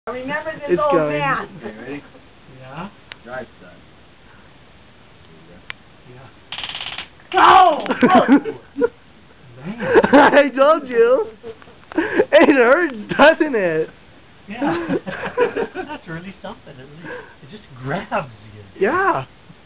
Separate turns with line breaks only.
Remember this
It's
old
going.
man.
Okay, ready?
Yeah?
Drive, son.
Yeah.
Oh!
Man.
I told you. It hurts, doesn't it?
Yeah. That's really something. It just grabs you.
Yeah.